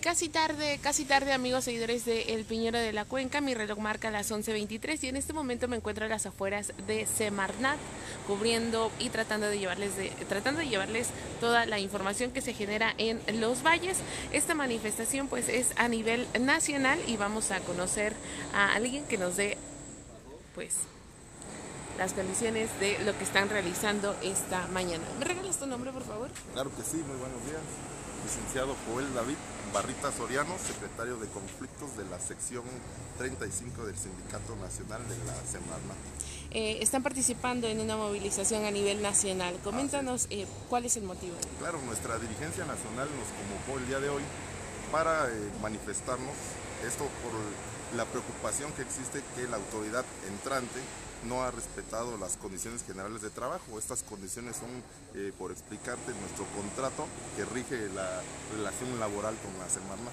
Casi tarde amigos seguidores de El Piñero de la Cuenca, mi reloj marca las 11:23 y en este momento me encuentro a las afueras de Semarnat, cubriendo y tratando de llevarles toda la información que se genera en los valles. Esta manifestación pues es a nivel nacional y vamos a conocer a alguien que nos dé pues las condiciones de lo que están realizando esta mañana. ¿Me regalas tu nombre, por favor? Claro que sí, muy buenos días. Licenciado Joel David Barrita Soriano, secretario de Conflictos de la sección 35 del Sindicato Nacional de la Semarnat. Están participando en una movilización a nivel nacional. Coméntanos cuál es el motivo. Claro, nuestra dirigencia nacional nos convocó el día de hoy para manifestarnos esto por la preocupación que existe que la autoridad entrante no ha respetado las condiciones generales de trabajo. Estas condiciones son, por explicarte, nuestro contrato que rige la relación laboral con la Semarnat.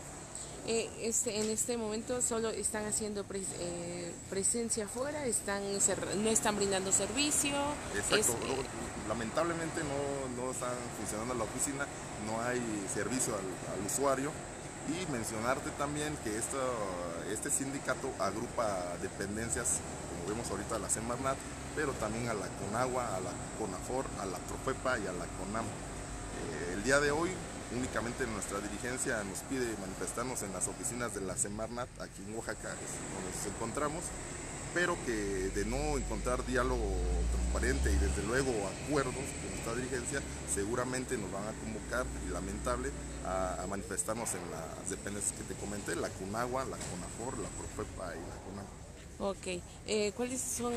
En este momento solo están haciendo presencia afuera, no están brindando servicio. Exacto, lamentablemente no están funcionando la oficina, no hay servicio al usuario. Y mencionarte también que este sindicato agrupa dependencias, como vemos ahorita, a la Semarnat, pero también a la Conagua, a la Conafor, a la Profepa y a la Conam. El día de hoy únicamente nuestra dirigencia nos pide manifestarnos en las oficinas de la Semarnat, aquí en Oaxaca, donde nos encontramos, pero que de no encontrar diálogo transparente y desde luego acuerdos con nuestra dirigencia, seguramente nos van a convocar, y lamentable, a manifestarnos en las dependencias que te comenté, la Conagua, la Conafor, la Profepa y la Conam. Ok, ¿cuáles son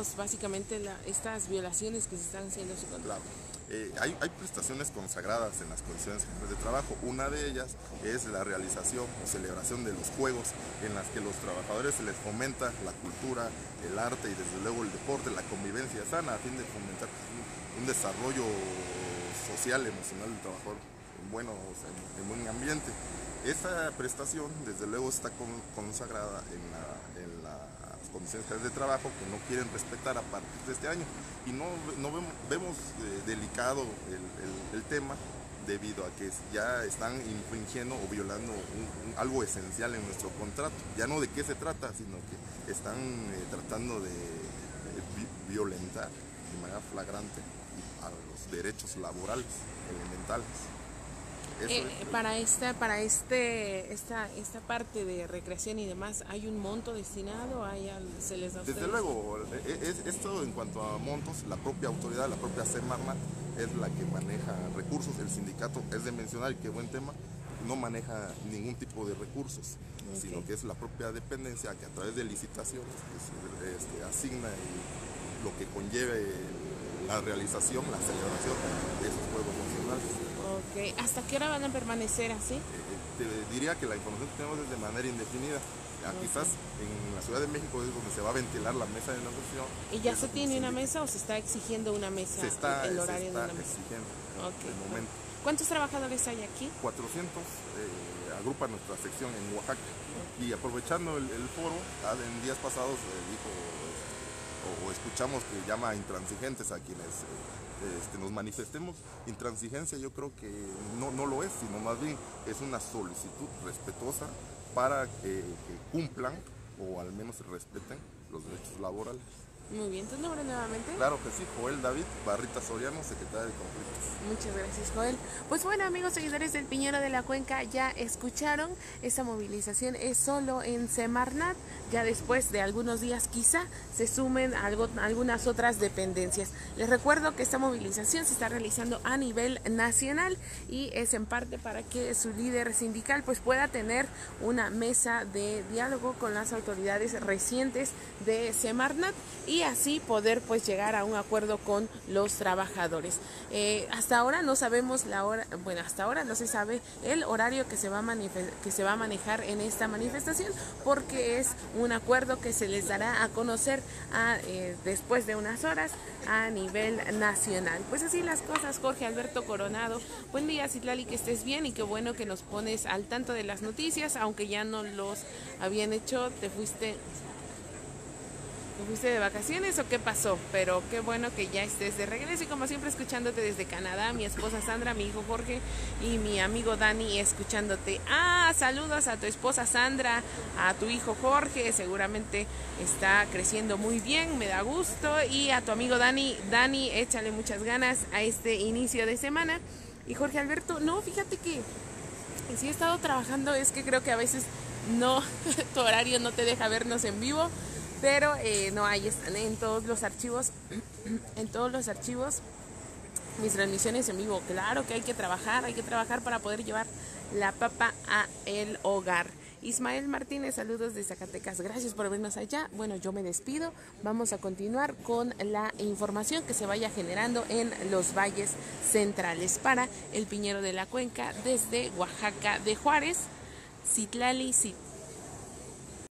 estas violaciones que se están haciendo a su contra? Claro. Hay prestaciones consagradas en las condiciones generales de trabajo. Una de ellas es la realización o celebración de los juegos en las que los trabajadores se les fomenta la cultura, el arte y desde luego el deporte, la convivencia sana a fin de fomentar un desarrollo social, emocional del trabajador en buen ambiente. Esta prestación desde luego está consagrada en las condiciones generales de trabajo que no quieren respetar a partir de este año, y no vemos delicado el tema debido a que ya están infringiendo o violando algo esencial en nuestro contrato. Ya no de qué se trata, sino que están tratando de violentar de manera flagrante a los derechos laborales elementales. Para esta parte de recreación y demás, ¿hay un monto destinado? ¿Se les da a ustedes? Desde luego, esto en cuanto a montos, la propia autoridad, la propia Semarnat es la que maneja recursos. El sindicato, es de mencionar, y qué buen tema, no maneja ningún tipo de recursos, sino que es la propia dependencia que a través de licitaciones asigna lo que conlleve la realización, la celebración de esos Juegos Nacionales. Ok, ¿hasta qué hora van a permanecer así? Te diría que la información que tenemos es de manera indefinida. Quizás en la Ciudad de México es donde se va a ventilar la mesa de negociación. ¿Y ya se tiene una mesa o se está exigiendo una mesa? El horario de una mesa. Exigiendo Okay. el momento. ¿Cuántos trabajadores hay aquí? 400 agrupa nuestra sección en Oaxaca. Y aprovechando el foro, en días pasados dijo o escuchamos que llama intransigentes a quienes nos manifestemos. Intransigencia yo creo que no lo es, sino más bien es una solicitud respetuosa para que cumplan o al menos respeten los derechos laborales. Muy bien, ¿tu nombre nuevamente? Claro que sí, Joel David Barrita Soriano, secretario de Conflictos. Muchas gracias, Joel. Pues bueno, amigos seguidores del Piñero de la Cuenca, ya escucharon, esta movilización es solo en Semarnat. Ya después de algunos días quizá se sumen algunas otras dependencias. Les recuerdo que esta movilización se está realizando a nivel nacional y es en parte para que su líder sindical pues pueda tener una mesa de diálogo con las autoridades recientes de Semarnat y así poder pues llegar a un acuerdo con los trabajadores. Hasta ahora no sabemos la hora, bueno, hasta ahora no se sabe el horario que se va a manejar en esta manifestación, porque es un acuerdo que se les dará a conocer después de unas horas a nivel nacional. Pues así las cosas, Jorge Alberto Coronado. Buen día, Citlali, que estés bien y qué bueno que nos pones al tanto de las noticias, aunque ya no los habían hecho, te fuiste ¿Te fuiste de vacaciones o qué pasó? Pero qué bueno que ya estés de regreso y como siempre escuchándote desde Canadá, mi esposa Sandra, mi hijo Jorge y mi amigo Dani escuchándote. Saludos a tu esposa Sandra, a tu hijo Jorge, seguramente está creciendo muy bien, me da gusto. Y a tu amigo Dani, échale muchas ganas a este inicio de semana. Y Jorge Alberto, no, fíjate que sí he estado trabajando, es que creo que a veces no, tu horario no te deja vernos en vivo. Pero no, ahí están en todos los archivos, mis transmisiones en vivo. Claro que hay que trabajar para poder llevar la papa a el hogar. Ismael Martínez, saludos de Zacatecas, gracias por vernos allá. Bueno, yo me despido, vamos a continuar con la información que se vaya generando en los valles centrales para el Piñero de la Cuenca desde Oaxaca de Juárez, Citlali,